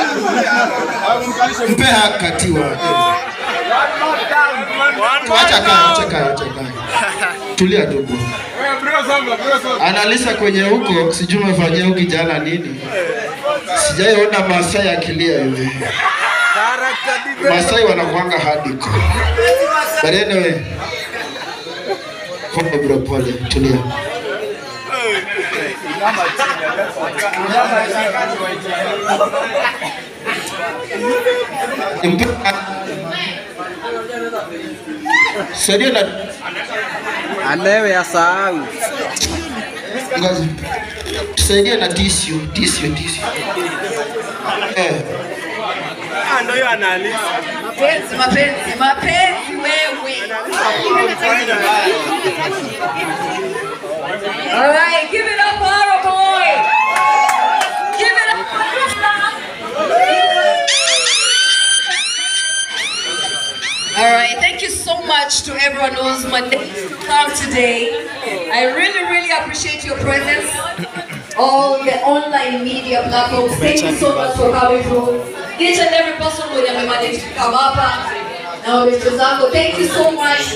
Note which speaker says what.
Speaker 1: Mpe hakatiwa. Acha kaa. Tulia dogo. Analisa kwenye huko, sijui umefanyia huko kijana nini. Sijaiona Masai akilia hivi. Masai wanakuanga hardcore. But anyway. Funga bro pole, tulia. Seria na
Speaker 2: alewe ya sahau.
Speaker 1: Ngazi. Seria na tissue.
Speaker 2: Ndio hiyo analisa.
Speaker 3: Mapenzi wewe. All right, give it up for our boy. Give it up for Dufla. All right, thank you so much to everyone who's managed to come today. I really appreciate your presence. All the online media platforms, thank you so much for coming through. Each and every person who managed to come up. Now, Mr. Zango, thank you so much.